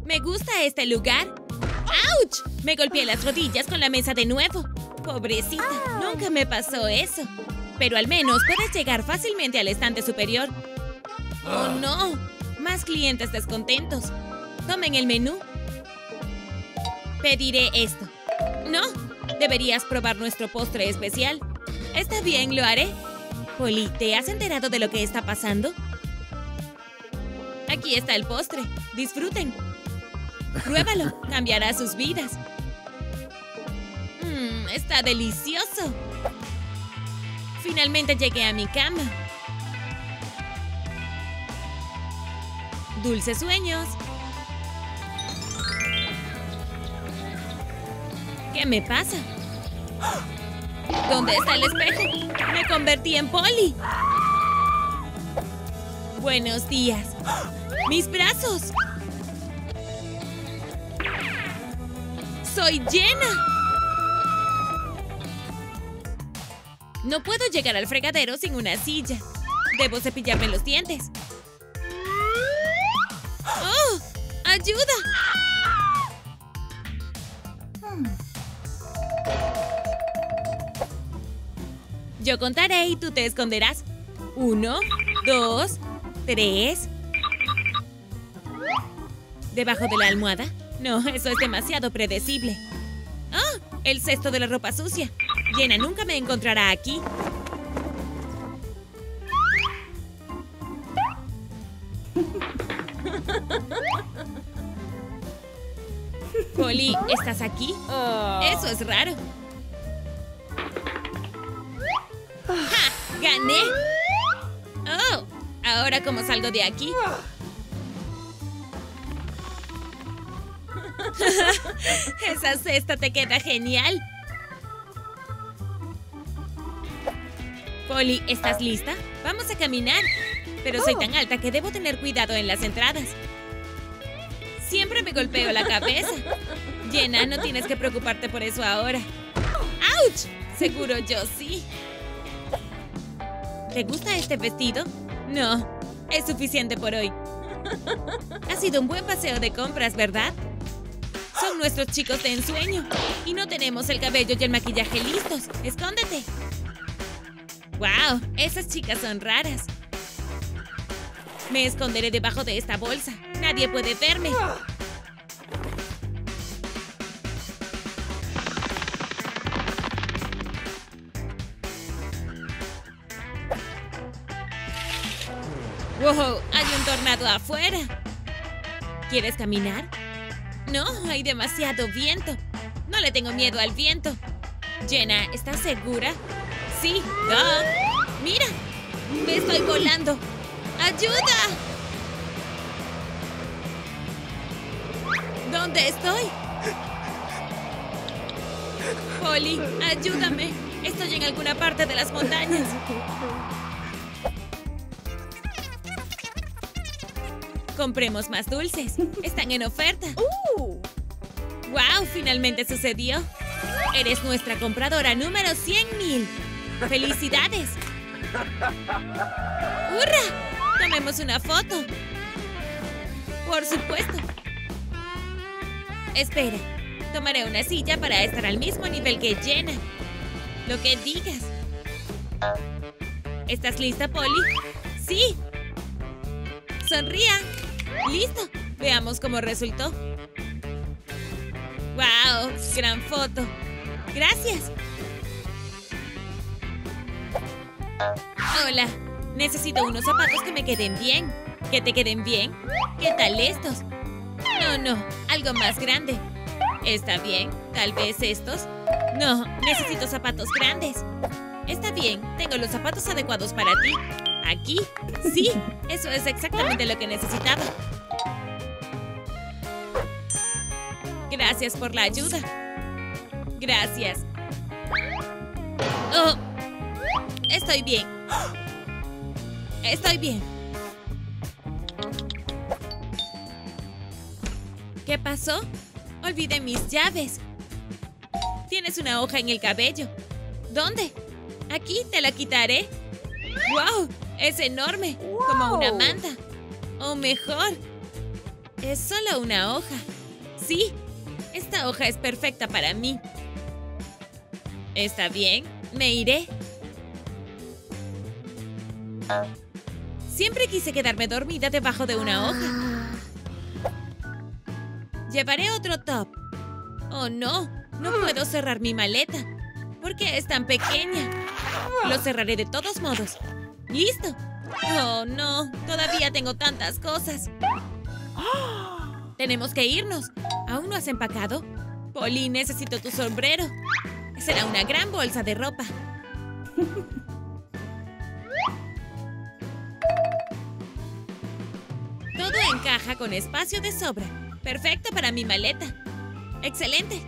Me gusta este lugar. ¡Auch! Me golpeé las rodillas con la mesa de nuevo. Pobrecita, nunca me pasó eso. Pero al menos puedes llegar fácilmente al estante superior. ¡Oh, no! Más clientes descontentos. Tomen el menú. Pediré esto. No, deberías probar nuestro postre especial. Está bien, lo haré. Polly, ¿te has enterado de lo que está pasando? Aquí está el postre. Disfruten. Pruébalo. Cambiará sus vidas. Está delicioso. Finalmente llegué a mi cama. Dulces sueños. ¿Qué me pasa? ¿Dónde está el espejo? Me convertí en Polly. Buenos días. ¡Mis brazos! ¡Soy Jenna! No puedo llegar al fregadero sin una silla. Debo cepillarme los dientes. ¡Oh! ¡Ayuda! Yo contaré y tú te esconderás. 1, 2, 3. ¿Debajo de la almohada? No, eso es demasiado predecible. ¡Ah! El cesto de la ropa sucia. Jenna nunca me encontrará aquí. Polly, ¿estás aquí? Eso es raro. ¡Ja! ¡Gané! ¡Oh! ¿Ahora cómo salgo de aquí? Esa cesta te queda genial. Polly, ¿estás lista? Vamos a caminar. Pero soy tan alta que debo tener cuidado en las entradas. Siempre me golpeo la cabeza. Jenna, no tienes que preocuparte por eso ahora. ¡Auch! Seguro yo sí. ¿Te gusta este vestido? No, es suficiente por hoy. Ha sido un buen paseo de compras, ¿verdad? Son nuestros chicos de ensueño. Y no tenemos el cabello y el maquillaje listos. ¡Escóndete! ¡Wow! Esas chicas son raras. Me esconderé debajo de esta bolsa. Nadie puede verme. ¡Wow! Hay un tornado afuera. ¿Quieres caminar? No, hay demasiado viento. No le tengo miedo al viento. Jenna, ¿estás segura? Sí. ¡Mira! ¡Me estoy volando! ¡Ayuda! ¿Dónde estoy? Polly, ayúdame. Estoy en alguna parte de las montañas. Compremos más dulces. Están en oferta. ¡Wow! Finalmente sucedió. Eres nuestra compradora número 100,000. ¡Felicidades! ¡Hurra! Tomemos una foto. Por supuesto. Espera. Tomaré una silla para estar al mismo nivel que Jenna. Lo que digas. ¿Estás lista, Polly? ¡Sí! ¡Sonría! ¡Listo! Veamos cómo resultó. ¡Wow! ¡Gran foto! ¡Gracias! Hola. Necesito unos zapatos que me queden bien. ¿Que te queden bien? ¿Qué tal estos? No. Algo más grande. ¿Está bien? ¿Tal vez estos? No. Necesito zapatos grandes. Está bien. Tengo los zapatos adecuados para ti. ¿Aquí? Sí. Eso es exactamente lo que necesitaba. Gracias por la ayuda. Gracias. Oh. Estoy bien. Estoy bien. ¿Qué pasó? Olvidé mis llaves. Tienes una hoja en el cabello. ¿Dónde? Aquí te la quitaré. ¡Wow! Es enorme. Como una manta. O mejor. Es solo una hoja. Sí, esta hoja es perfecta para mí. Está bien, me iré. Siempre quise quedarme dormida debajo de una hoja. Llevaré otro top. Oh, no. No puedo cerrar mi maleta. ¿Por qué es tan pequeña? Lo cerraré de todos modos. ¡Listo! Oh, no. Todavía tengo tantas cosas. Tenemos que irnos. ¿Aún no has empacado? Polly, necesito tu sombrero. Será una gran bolsa de ropa. Todo encaja con espacio de sobra. Perfecto para mi maleta. ¡Excelente!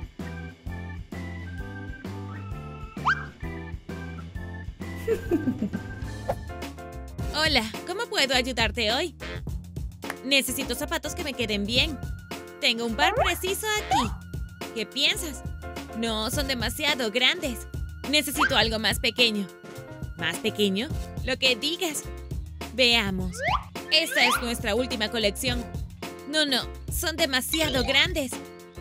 Hola, ¿cómo puedo ayudarte hoy? Necesito zapatos que me queden bien. Tengo un par preciso aquí. ¿Qué piensas? No, son demasiado grandes. Necesito algo más pequeño. ¿Más pequeño? Lo que digas. Veamos. Esta es nuestra última colección. No, son demasiado grandes.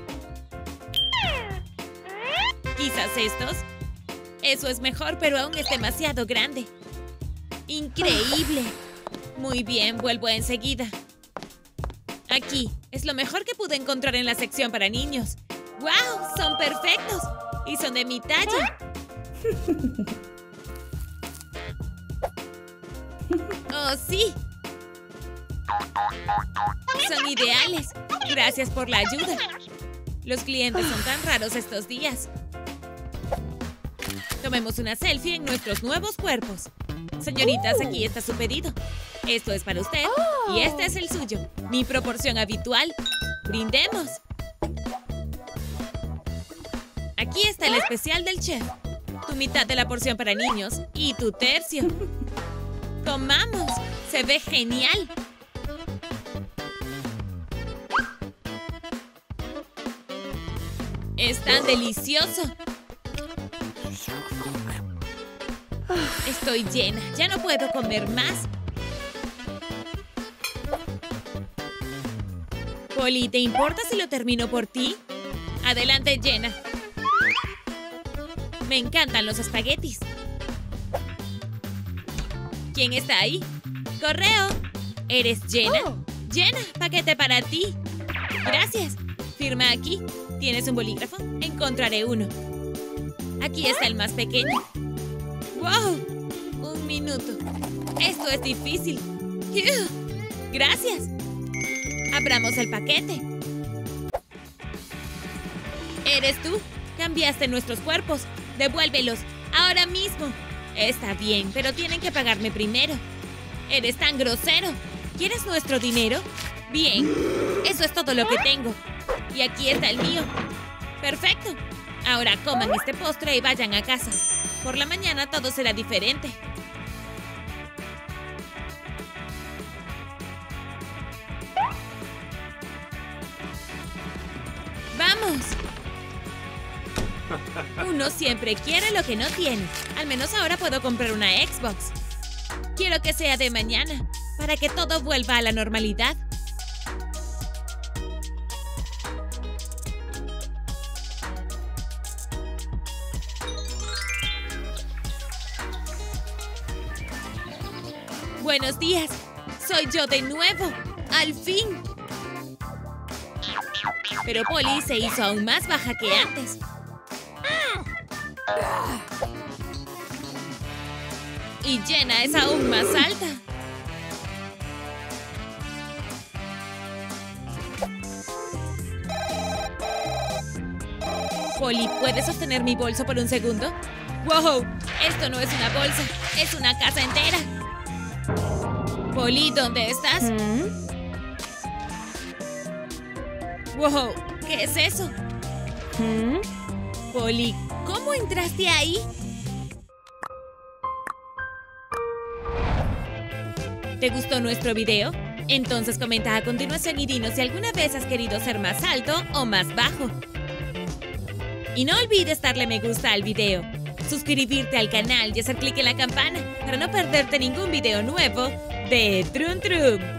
Quizás estos. Eso es mejor, pero aún es demasiado grande. ¡Increíble! Muy bien, vuelvo enseguida. Aquí, es lo mejor que pude encontrar en la sección para niños. ¡Wow! ¡Son perfectos! Y son de mi talla. ¡Oh, sí! Son ideales. Gracias por la ayuda. Los clientes son tan raros estos días. Tomemos una selfie en nuestros nuevos cuerpos. Señoritas, aquí está su pedido. Esto es para usted y este es el suyo. Mi proporción habitual. ¡Brindemos! Aquí está el especial del chef. Tu mitad de la porción para niños y tu tercio. ¡Tomamos! ¡Se ve genial! ¡Es tan delicioso! Estoy llena. Ya no puedo comer más. Polly, ¿te importa si lo termino por ti? Adelante, Jenna. Me encantan los espaguetis. ¿Quién está ahí? ¡Correo! ¿Eres Jenna? Jenna, paquete para ti. Gracias. Firma aquí. ¿Tienes un bolígrafo? Encontraré uno. Aquí está el más pequeño. ¡Wow! Un minuto. Esto es difícil. Gracias. Abramos el paquete. ¿Eres tú? Cambiaste nuestros cuerpos. Devuélvelos. Ahora mismo. Está bien, pero tienen que pagarme primero. Eres tan grosero. ¿Quieres nuestro dinero? Bien. Eso es todo lo que tengo. Y aquí está el mío. Perfecto. Ahora coman este postre y vayan a casa. Por la mañana todo será diferente. ¡Vamos! Uno siempre quiere lo que no tiene. Al menos ahora puedo comprar una Xbox. Quiero que sea de mañana, para que todo vuelva a la normalidad. Buenos días. Soy yo de nuevo. ¡Al fin! Pero Polly se hizo aún más baja que antes. Y Jenna es aún más alta. Polly, ¿puedes sostener mi bolso por un segundo? ¡Wow! Esto no es una bolsa, es una casa entera. Polly, ¿dónde estás? ¡Wow! ¿Qué es eso? Polly, ¿cómo entraste ahí? ¿Te gustó nuestro video? Entonces comenta a continuación y dinos si alguna vez has querido ser más alto o más bajo. Y no olvides darle me gusta al video, suscribirte al canal y hacer clic en la campana para no perderte ningún video nuevo de Trum Trum.